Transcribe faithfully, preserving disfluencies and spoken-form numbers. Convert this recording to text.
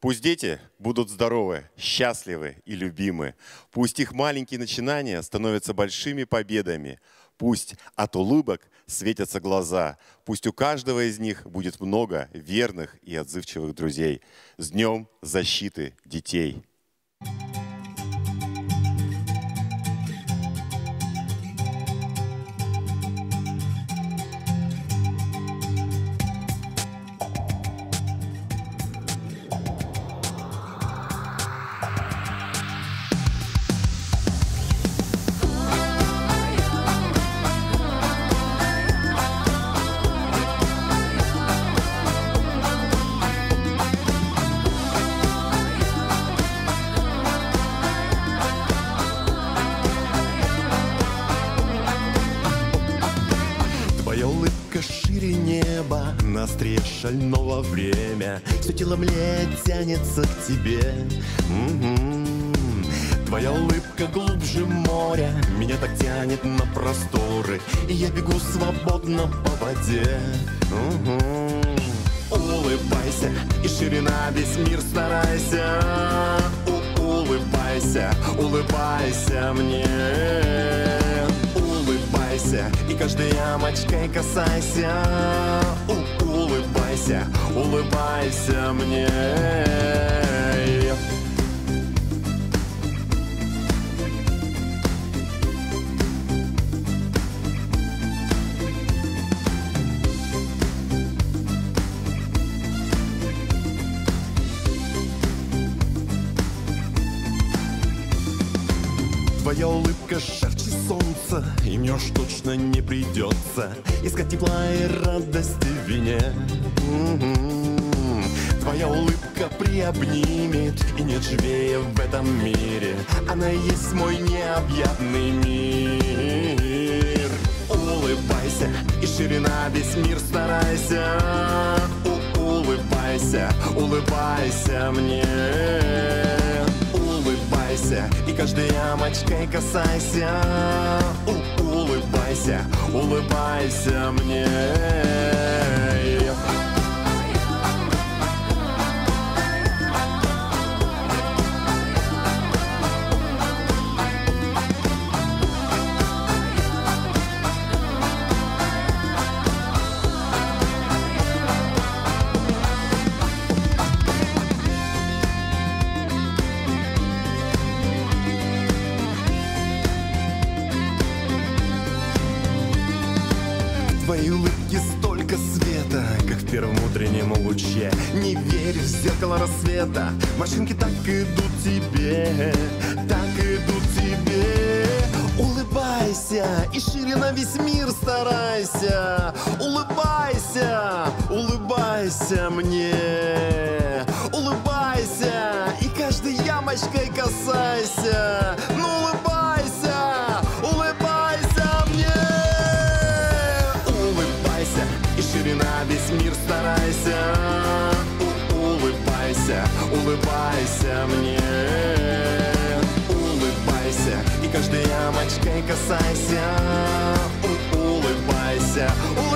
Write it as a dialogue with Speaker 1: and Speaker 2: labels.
Speaker 1: Пусть дети будут здоровы, счастливы и любимы. Пусть их маленькие начинания становятся большими победами. Пусть от улыбок светятся глаза. Пусть у каждого из них будет много верных и отзывчивых друзей. С Днем защиты детей!
Speaker 2: На острие шального время все тело мне тянется к тебе. М-м-м. Твоя улыбка глубже моря, меня так тянет на просторы, и я бегу свободно по воде. М-м. Улыбайся, и ширина весь мир старайся. У-улыбайся, улыбайся мне. Улыбайся, и каждой ямочкой касайся. Улыбайся, улыбайся мне. Твоя улыбка жарче солнца, и мне уж точно не придется искать тепла и радости в вине. М-м-м. Твоя улыбка приобнимет, и нет живее в этом мире. Она и есть мой необъятный мир. Улыбайся, и ширина весь мир старайся. У-улыбайся, улыбайся мне. Улыбайся, и каждой ямочкой касайся. У-улыбайся, улыбайся мне. В твоей улыбке столько света, как в первом утреннем луче. Не верь в зеркало рассвета, морщинки так идут тебе, так идут тебе. Улыбайся, и шире на весь мир старайся. Улыбайся, улыбайся мне. Улыбайся, и каждой ямочкой касайся. Ну улыбайся, улыбайся мне. Улыбайся, и ширина весь мир старайся. У-улыбайся, улыбайся мне. Улыбайся, и каждой ямочкой касайся. У-улыбайся, улыбайся.